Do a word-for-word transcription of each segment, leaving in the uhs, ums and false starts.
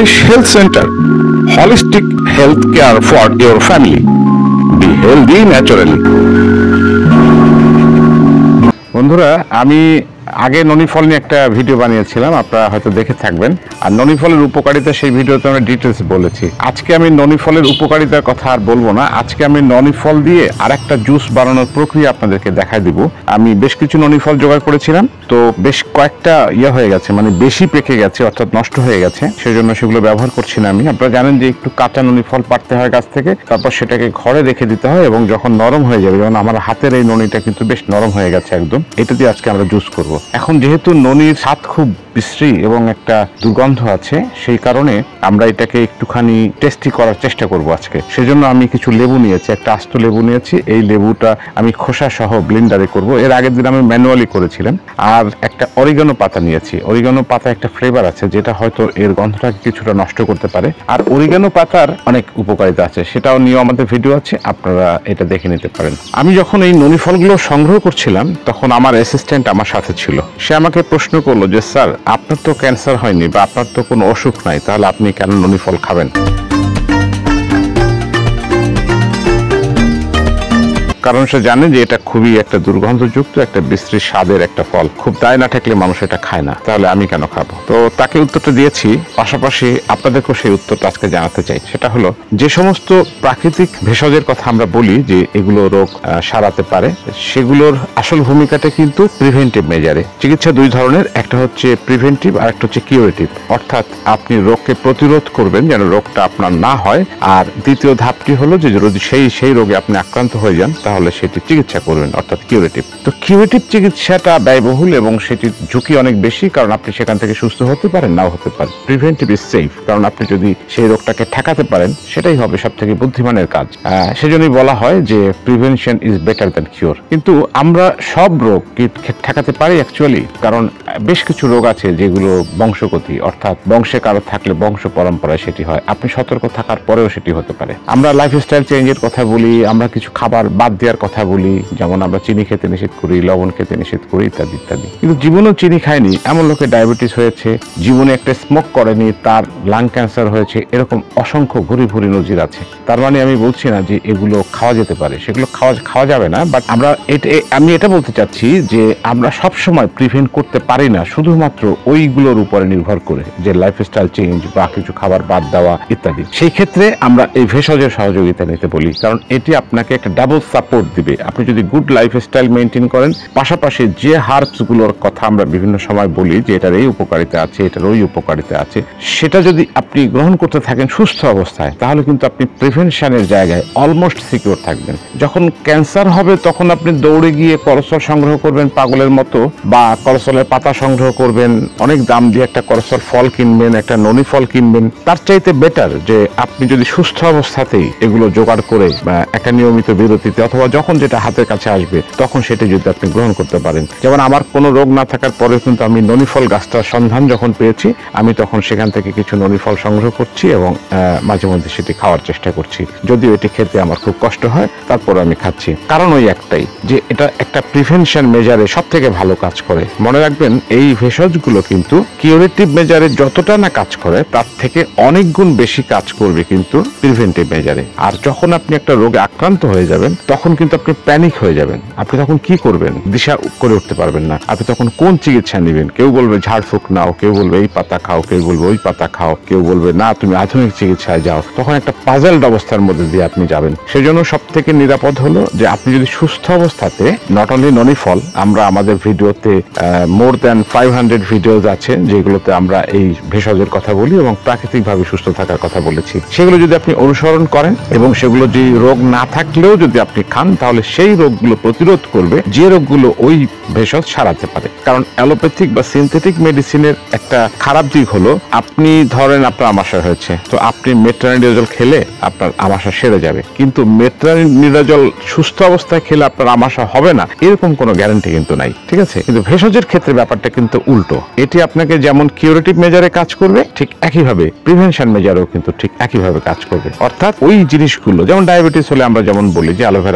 English Health Center, holistic health care for your family. Be healthy naturally. বন্ধুরা, আমি আগে ননি ফল নিয়ে একটা ভিডিও বানিয়েছিলাম, আপনারা হয়তো দেখে থাকবেন। আর ননি ফলের উপকারিতা সেই ভিডিওতে আমরা ডিটেলস বলেছি। আজকে আমি ননি ফলের উপকারিতার কথা আর বলবো না। আজকে আমি ননি ফল দিয়ে আরেকটা জুস বানানোর প্রক্রিয়া আপনাদেরকে দেখায় দিব। আমি বেশ কিছু ননি ফল জোগাড় করেছিলাম, তো বেশ কয়েকটা ইয়ে হয়ে গেছে, মানে বেশি পেকে গেছে, অর্থাৎ নষ্ট হয়ে গেছে, সেই জন্য সেগুলো ব্যবহার করছি না আমি। আপনারা জানেন যে একটু কাঁচা ননি ফল পাড়তে হয় গাছ থেকে, তারপর সেটাকে ঘরে রেখে দিতে হয় এবং যখন নরম হয়ে যাবে, যেমন আমার হাতের এই ননিটা কিন্তু বেশ নরম হয়ে গেছে একদম, এটা দিয়ে আজকে আমরা জুস করব। এখন যেহেতু ননির স্বাদ খুব বিশ্রী এবং একটা দুর্গন্ধ আছে, সেই কারণে আমরা এটাকে একটুখানি টেস্টি করার চেষ্টা করব আজকে। সেজন্য আমি কিছু লেবু নিয়েছি, একটা আস্ত লেবু নিয়েছি। এই লেবুটা আমি খোসা সহ ব্লেন্ডারে করব। এর আগের দিন আমি ম্যানুয়ালি করেছিলাম। আর একটা অরিগানো পাতা নিয়েছি। অরিগানো পাতা একটা ফ্লেভার আছে যেটা হয়তো এর গন্ধটাকে কিছুটা নষ্ট করতে পারে। আর অরিগানো পাতার অনেক উপকারিতা আছে, সেটাও নিয়ে আমাদের ভিডিও আছে, আপনারা এটা দেখে নিতে পারেন। আমি যখন এই ননি ফলগুলো সংগ্রহ করছিলাম তখন আমার অ্যাসিস্ট্যান্ট আমার সাথে ছিল। সে আমাকে প্রশ্ন করলো যে, স্যার আপনার তো ক্যান্সার হয়নি বা আপনার তো কোনো অসুখ নাই, তাহলে আপনি কেন ননি ফল খাবেন? কারণ সে জানে যে এটা খুবই একটা দুর্গন্ধযুক্ত, একটা বিশ্রী স্বাদের একটা ফল, খুব দায় না থাকলে মানুষ এটা খায় না, তাহলে আমি কেন খাবো? তো তাকে উত্তরটা দিয়েছি, পাশাপাশি আপনাদেরকেও সেই উত্তরটা আজকে জানাতে চাই। সেটা হলো, যে সমস্ত প্রাকৃতিক ভেষজের কথা আমরা বলি যে এগুলো রোগ সারাতে পারে, সেগুলোর আসল ভূমিকাটা কিন্তু প্রিভেন্টিভ মেজারে। চিকিৎসা দুই ধরনের, একটা হচ্ছে প্রিভেন্টিভ আর একটা হচ্ছে কিউরেটিভ, অর্থাৎ আপনি রোগকে প্রতিরোধ করবেন যেন রোগটা আপনার না হয়। আর দ্বিতীয় ধাপটি হলো যে যদি সেই সেই রোগে আপনি আক্রান্ত হয়ে যান তাহলে সেটি চিকিৎসা করবেন, অর্থাৎ কিউরেটিভ। তো কিউরেটিভ চিকিৎসাটা ব্যয়বহুল এবং সেটির ঝুঁকি অনেক বেশি, কারণ আপনি সেখান থেকে সুস্থ হতে পারেন, নাও হতে পারেন। প্রিভেন্টিভ ইজ সেফ, কারণ আপনি যদি সেই রোগটাকে ঠেকাতে পারেন সেটাই হবে সব থেকে বুদ্ধিমানের কাজ। সেজন্যই বলা হয় যে prevention is better than cure. কিন্তু আমরা সব রোগ কি ঠেকাতে পারি অ্যাকচুয়ালি? কারণ বেশ কিছু রোগ আছে যেগুলো বংশগতি, অর্থাৎ বংশে কারো থাকলে বংশ পরম্পরায় সেটি হয়, আপনি সতর্ক থাকার পরেও সেটি হতে পারে। আমরা লাইফস্টাইল চেঞ্জের কথা বলি, আমরা কিছু খাবার বাদ দেওয়ার কথা বলি, যেমন আমরা চিনি খেতে নিষেধ করি, লবণ খেতে নিষেধ করি, ইত্যাদি ইত্যাদি। কিন্তু জীবনেও চিনি খায়নি এমন লোকের ডায়াবেটিস হয়েছে, জীবনে একটা স্মোক করেনি তার লাং ক্যান্সার হয়েছে, এরকম অসংখ্য ভুরি ভুরি নজির আছে। তার মানে আমি বলছি না যে এগুলো খাওয়া যেতে পারে, সেগুলো খাওয়া খাওয়া যাবে না, বাট আমরা আমি এটা বলতে চাচ্ছি যে আমরা সব সময় প্রিভেন্ট করতে পারি না শুধুমাত্র ওইগুলোর উপরে নির্ভর করে, যে লাইফস্টাইল চেঞ্জ বা কিছু খাবার বাদ দেওয়া ইত্যাদি। সেই ক্ষেত্রে আমরা এই ভেষজের সহযোগিতা নিতে বলি, কারণ এটি আপনাকে একটা ডাবল সাপোর্ট দিবে। আপনি যদি গুড লাইফস্টাইল মেনটেন করেন, পাশাপাশি যে হার্বস গুলোর কথা আমরা বিভিন্ন সময় বলি যে এটার এই উপকারিতা আছে, এটার ওই উপকারিতা আছে, সেটা যদি আপনি গ্রহণ করতে থাকেন সুস্থ অবস্থায়, তাহলে কিন্তু আপনি প্রিভেনশনের জায়গায় অলমোস্ট সিকিউর থাকবেন। যখন ক্যান্সার হবে তখন আপনি দৌড়ে গিয়ে করসল সংগ্রহ করবেন পাগলের মতো, বা করসলের পাতা সংগ্রহ করবেন, অনেক দাম দিয়ে একটা করসল ফল কিনবেন, একটা ননি ফল কিনবেন। তার চাইতে বেটার যে আপনি যদি সুস্থ অবস্থাতেই এগুলো জোগাড় করে বা একটা নিয়মিত বিরতিতে অথবা যখন যেটা হাতের কাছে আসবে তখন সেটা যদি আপনি গ্রহণ করতে পারেন। যেমন আমার কোনো রোগ না থাকার পরেও কিন্তু আমি ননি ফল গাছটার সন্ধান যখন পেয়েছি, আমি তখন সেখান থেকে কিছু ননি ফল সংগ্রহ করছি এবং মাঝে মধ্যে সেটি খাওয়ার চেষ্টা করছি। যদিও এটি খেতে আমার খুব কষ্ট হয়, তারপর আমি খাচ্ছি। কারণ ওই একটাই, যে এটা একটা প্রিভেনশন মেজারে সব থেকে ভালো কাজ করে। মনে রাখবেন, এই ভেষজগুলো কিন্তু কিউরেটিভ মেজারে যতটা না কাজ করে তার থেকে অনেক গুণ বেশি কাজ করবে কিন্তু প্রিভেন্টিভ মেজারে। আর যখন আপনি একটা রোগে আক্রান্ত হয়ে যাবেন তখন কিন্তু আপনি প্যানিক হয়ে যাবেন। আপনি তখন কি করবেন দিশা করে উঠতে পারবেন না। আপনি তখন কোন চিকিৎসা নেবেন? কেউ বলবে ঝাড়ফুঁক নাও, কেউ বলবে এই পাতা খাও, কেউ বলবে ওই পাতা খাও, কেউ বলবে না তুমি আধুনিক চিকিৎসায় যাও। তখন একটা পাজলড অবস্থার মধ্যে দিয়ে আপনি যাবেন। সেজন্য সব থেকে নিরাপদ হলো যে আপনি যদি সুস্থ অবস্থাতে, নট অনলি ননি ফল, আমরা আমাদের ভিডিওতে more than five hundred videos আছে যেগুলোতে আমরা এই ভেষজের কথা বলি এবং প্রাকৃতিকভাবে সুস্থ থাকার কথা বলেছি। সেগুলো যদি আপনি অনুসরণ করেন এবং সেগুলো যে রোগ না থাকলেও যদি আপনি খান, তাহলে সেই রোগগুলো প্রতিরোধ করবে যে রোগগুলো ওই ভেষজ সারাতে পারে। কারণ অ্যালোপ্যাথিক বা সিনথেটিক মেডিসিনের একটা খারাপ দিক হলো, আপনি ধরেন আপনার আমাশা হয়েছে, তো আপনি মেট্রোনিডাজল খেলে আপনার আমাশা সেরে যাবে, কিন্তু মেট্রোনিডাজল সুস্থ অবস্থায় খেলে আপনার আমাশা হবে না এরকম কোনো গ্যারান্টি কিন্তু নাই, ঠিক আছে? কিন্তু ভেষজের ক্ষেত্রে ব্যাপারটা কিন্তু উল্টো। এটি আপনাকে যেমন কিউরেটিভ মেজারে কাজ করবে, ঠিক একইভাবে প্রিভেনশন মেজারেও কিন্তু ঠিক একইভাবে কাজ করবে। অর্থাৎ ওই জিনিসগুলো, যেমন ডায়াবেটিস হলে আমরা যেমন বলি যে অ্যালোভেরা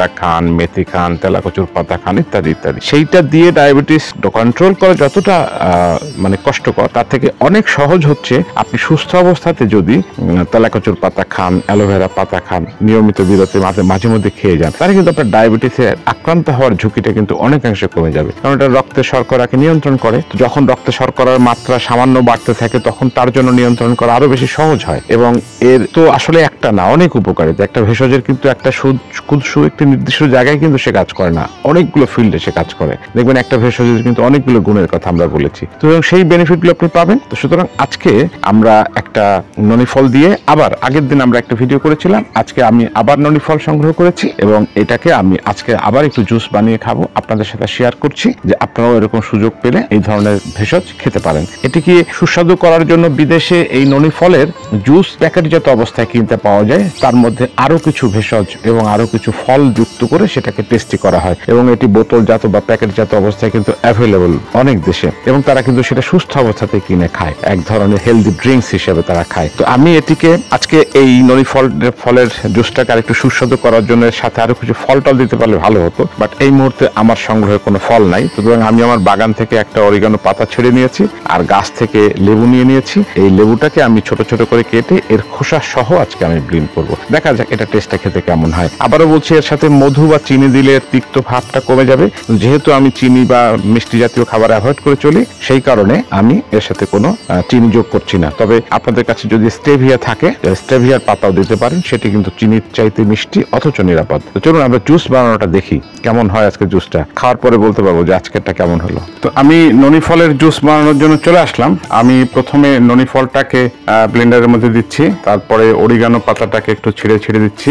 খান, মেথি খান, তেলাকচুর পাতা খান, ইত্যাদি ইত্যাদি। সেইটা দিয়ে ডায়াবেটিস কন্ট্রোল করা যতটা মানে কষ্টকর, তার থেকে অনেক সহজ হচ্ছে আপনি সুস্থ অবস্থাতে যদি তেলাকচুর পাতা খান, অ্যালোভেরা পাতা খান, নিয়মিত বিরতি মাঝে মাঝে মধ্যে খেয়ে যান, তাহলে কিন্তু আপনার ডায়াবেটিসে আক্রান্ত হওয়ার ঝুঁকিটা কিন্তু অনেকাংশে কমে যাবে। কারণ এটা রক্তের শর্করাকে নিয়ন্ত্রণ করে। যখন রক্তে শর্করার মাত্রা সামান্য বাড়তে থাকে তখন তার জন্য নিয়ন্ত্রণ করা আরো বেশি সহজ হয়। এবং এর তো আসলে একটা না, অনেক উপকারিতা। একটা ভেষজের কিন্তু একটা সু একটি নির্দিষ্ট জায়গায় কিন্তু সে কাজ করে না, অনেকগুলো ফিল্ডে সে কাজ করে। দেখবেন একটা ভেষজের কিন্তু অনেকগুলো গুণের কথা আমরা বলেছি, তো সেই বেনিফিটগুলো আপনি পাবেন। তো সুতরাং আজকে আমরা একটা ননি ফল দিয়ে, আবার আগের দিন আমরা একটা ভিডিও করেছিলাম, আজকে আমি আবার ননি ফল সংগ্রহ করেছি এবং এটাকে আমি আজকে আবার একটু জুস বানিয়ে খাবো, আপনাদের সাথে শেয়ার করছি যে আপনারাও এরকম সুযোগ পেলে এই ধরনের ভেষজ খেতে পারেন। এটিকে সুস্বাদু করার জন্য বিদেশে এই ননি ফলের জুস প্যাকেটজাত অবস্থায় কিনতে পাওয়া যায়, তার মধ্যে আরো কিছু ভেষজ এবং আরো কিছু ফল যুক্ত করে সেটাকে টেস্টি করা হয় এবং এটি বোতলজাত বা প্যাকেটজাত অবস্থায় কিন্তু অ্যাভেলেবল অনেক দেশে, এবং তারা কিন্তু সেটা সুস্থ অবস্থাতে কিনে খায়, এক ধরনের হেলদি ড্রিঙ্কস হিসেবে তারা খায়। তো আমি এটিকে আজকে এই ননি ফল ফলের জুসটাকে আরেকটু সুস্বাদু করার জন্য সাথে আরো কিছু ফল টল দিতে পারলে ভালো হতো, বাট এই মুহূর্তে আমার সংগ্রহে কোনো ফল নাই। সুতরাং আমি আমার বাগান থেকে একটা অরিগানো পাতা ছেড়ে নিয়েছি আর গাছ থেকে লেবু নিয়ে নিয়েছি। এই লেবুটাকে আমি ছোট ছোট করে কেটে এর খোসা সহ আজকে আমি ব্লেন্ড করব, দেখা যাক এটা টেস্টটা খেতে কেমন হয়। আবারও বলছি, এর সাথে মধু বা চিনি দিলে তিক্ত ভাবটা কমে যাবে। যেহেতু আমি চিনি বা মিষ্টি জাতীয় খাবার অ্যাভয়েড করে চলি, সেই কারণে আমি এর সাথে কোনো চিনি যোগ করছি না। তবে আপনাদের কাছে যদি স্টেভিয়া থাকে, স্টেভিয়ার পাতাও দিতে পারেন, সেটি কিন্তু চিনির চাইতে মিষ্টি অথচ নিরাপদ। তো চলুন আমরা জুস বানানোটা দেখি কেমন হয়। আজকে জুসটা খাওয়ার পরে বলতে পারবো যে আজকেরটা কেমন হলো। তো আমি ননি ফলের জুস বানানোর জন্য চলে আসলাম। আমি প্রথমে ননি ফলটাকে ব্লেন্ডারের মধ্যে দিচ্ছি, তারপরে অরিগানো পাতাটাকে একটু ছিঁড়ে ছিঁড়ে দিচ্ছি,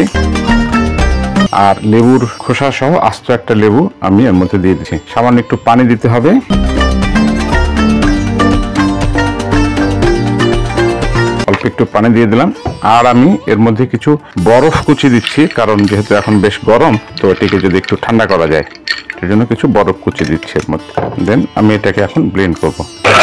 আর লেবুর খোসা সহ আস্ত একটা লেবু আমি এর মধ্যে দিয়ে দিচ্ছি। সামান্য একটু পানি দিতে হবে। অল্প একটু পানি দিয়ে দিলাম, আর আমি এর মধ্যে কিছু বরফ কুচি দিচ্ছি, কারণ যেহেতু এখন বেশ গরম, তো এটিকে যদি একটু ঠান্ডা করা যায় সেই জন্য কিছু বরফ কুচি দিচ্ছি এর মধ্যে। দেন আমি এটাকে এখন ব্লেন্ড করব।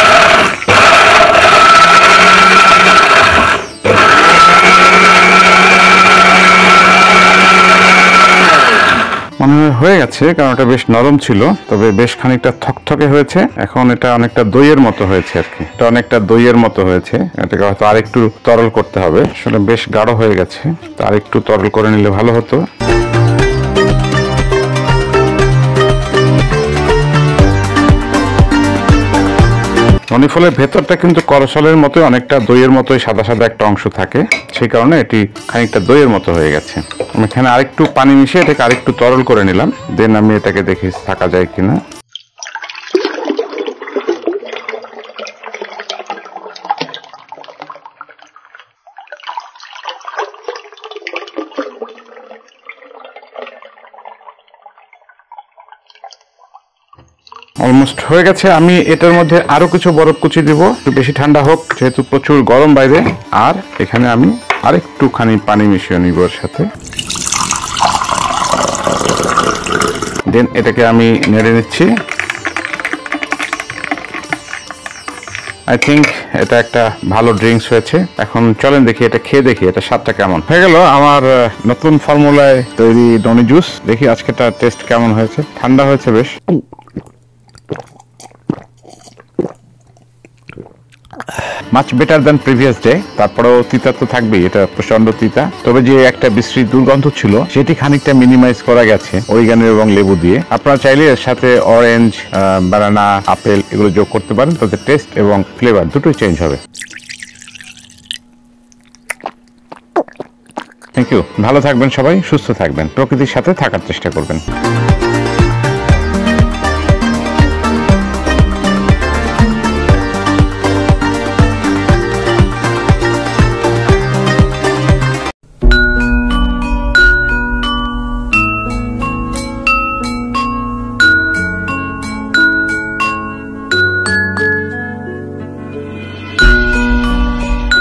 মনে হয়ে গেছে, কারণ এটা বেশ নরম ছিল, তবে বেশ খানিকটা থকথকে হয়েছে। এখন এটা অনেকটা দইয়ের মতো হয়েছে আর কি, এটা অনেকটা দইয়ের মতো হয়েছে। এটাকে হয়তো আরেকটু তরল করতে হবে, আসলে বেশ গাঢ় হয়ে গেছে, তো আরেকটু তরল করে নিলে ভালো হতো। ননি ফলের ভেতরটা কিন্তু করসলের মতো অনেকটা দইয়ের মতোই সাদা সাদা একটা অংশ থাকে, সেই কারণে এটি খানিকটা দইয়ের মতো হয়ে গেছে। আমি এখানে আরেকটু পানি মিশিয়ে এটাকে আরেকটু তরল করে নিলাম, দেন আমি এটাকে দেখি থাকা যায় কিনা। অলমোস্ট হয়ে গেছে। আমি এটার মধ্যে আরো কিছু বরফ কুচি দিব, একটু বেশি ঠান্ডা হোক, যেহেতু প্রচুর গরম বাইরে। আর এখানে আমি আরেকটুখানি পানি মিশিয়ে নিব এর সাথে। দেন এটাকে আমি নেড়ে নিচ্ছি। আই থিঙ্ক এটা একটা ভালো ড্রিঙ্কস হয়েছে। এখন চলেন দেখি এটা খেয়ে দেখি এটা স্বাদটা কেমন। হয়ে গেল আমার নতুন ফর্মুলায় তৈরি ননি জুস। দেখি আজকেটা টেস্ট কেমন হয়েছে। ঠান্ডা হয়েছে বেশ। Much better than previous day. তারপরেও তিতা তো থাকবেই, এটা প্রচন্ড তিতা, তবে যে একটা বিশ্রী দুর্গন্ধ ছিল সেটি খানিকটা মিনিমাইজ করা গেছে অরিগানো এবং লেবু দিয়ে। আপনারা চাইলে এর সাথে অরেঞ্জ, বানানা, আপেল এগুলো যোগ করতে পারেন, তাতে টেস্ট এবং ফ্লেভার দুটোই চেঞ্জ হবে। Thank you. ভালো থাকবেন সবাই, সুস্থ থাকবেন, প্রকৃতির সাথে থাকার চেষ্টা করবেন।